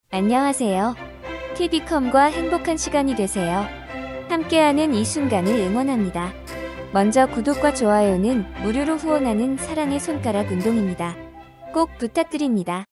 안녕하세요. TV컴과 행복한 시간이 되세요. 함께하는 이 순간을 응원합니다. 먼저 구독과 좋아요는 무료로 후원하는 사랑의 손가락 운동입니다. 꼭 부탁드립니다.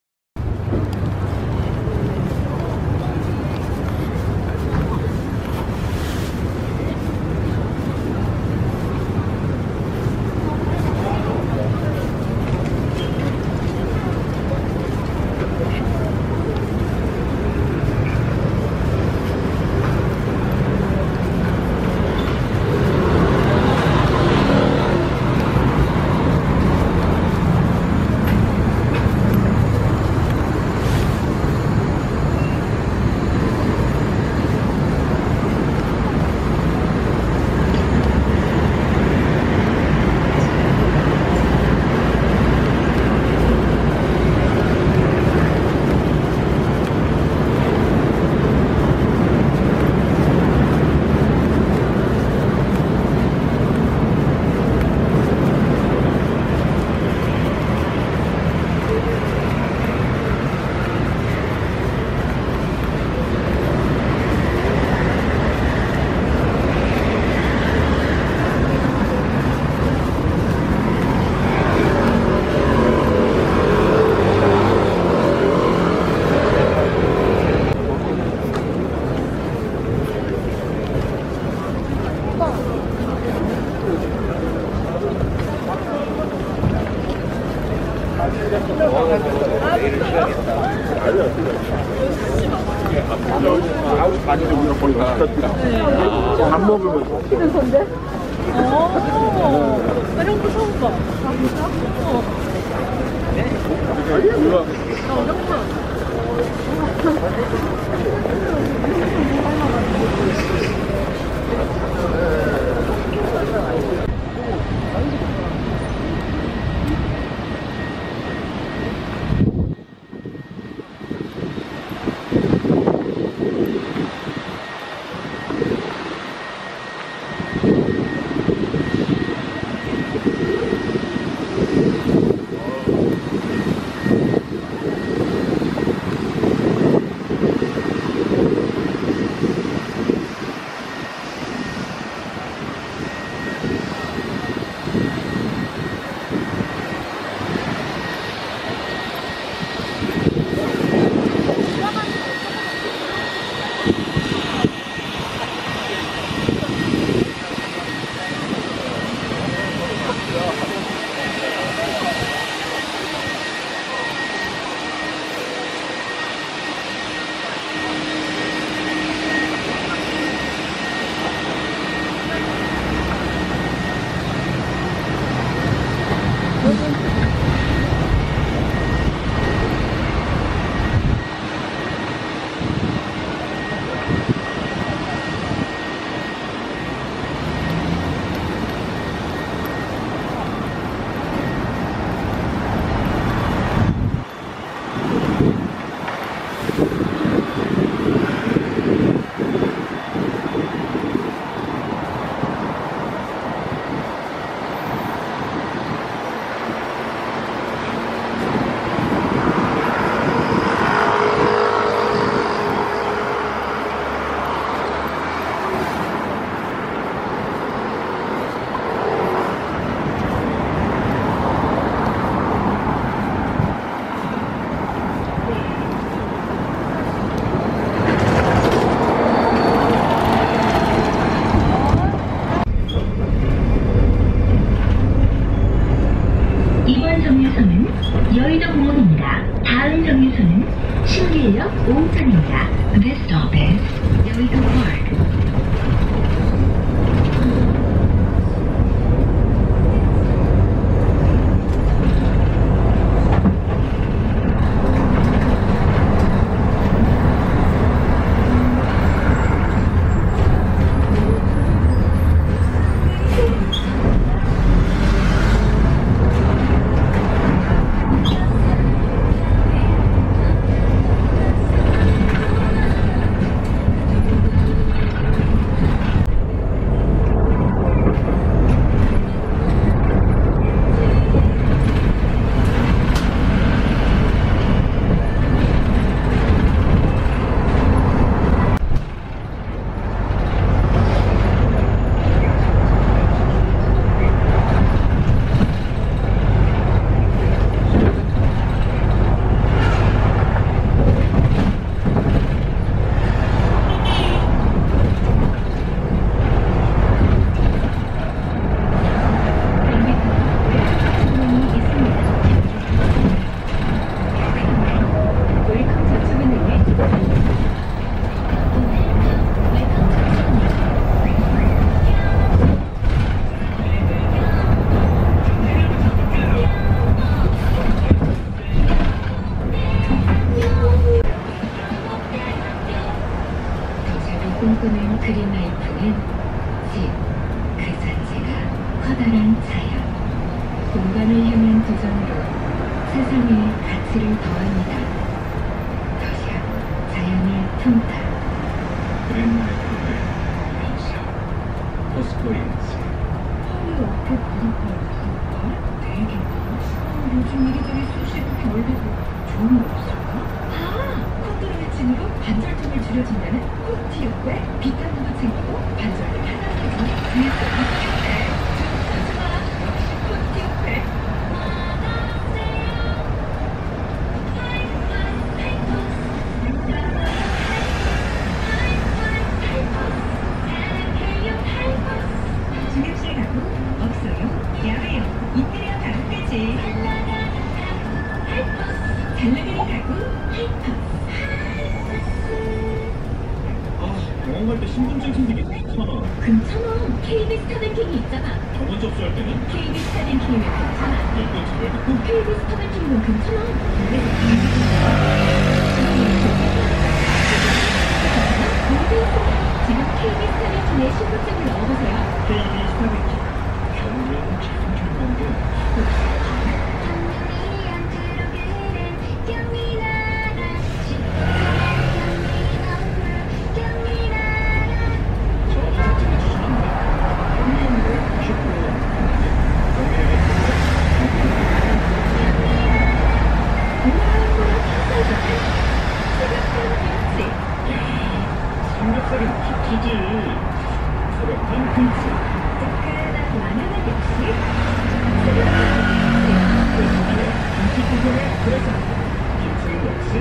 밥 먹으면서 키는 건데? 이런 거 처음 봐. 아, 진짜? 이번 정류소는 여의도공원입니다. 다음 정류소는 신길역 5호선입니다. This stop is 여의도 Park. 꿈꾸는 그린라이프는 집, 그 자체가 커다란 자연. 공간을 향한 도전으로 세상에 가치를 더합니다. 더샵, 자연을 품다. 그린라이프의 미션 코스코인지 허리 옆에 구독과 되게 요즘 이리저리 쑤시고 겨울에도 좋은 거 없을까? 콧노름의 진으로 관절통을 줄여준다는 코티오페 비타민도 챙기고 관절도 편안해지는 그래서 코티오페 좀 가져와. 역시 코티오페. 중립실 가구, 업소용, 야외용, 인테리어 가구까지 잘 나가는 가구 하이퍼스. 병원 갈 때 신분증 챙기기 귀찮아. 괜찮아. KB 스타뱅킹이 있잖아. 병원 접수할 때는 KB 스타뱅킹이면 괜찮아. 몇번 잘 듣고 KB 스타뱅킹이면 괜찮아. 지금 KB 스타뱅킹에 신분증을 넣어보세요. KB 스타뱅킹 경우에는 참 중요한데 저 자격증이 주시는데 경위인데 90% 삼겹살은 기키지. 소력한 김치. 뜨끈한 완연한 역시 김치국에 그래서 김치는 역시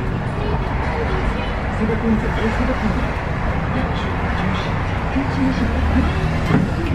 새벽 공주를 새벽합니다. 역시 김치. 그 중심에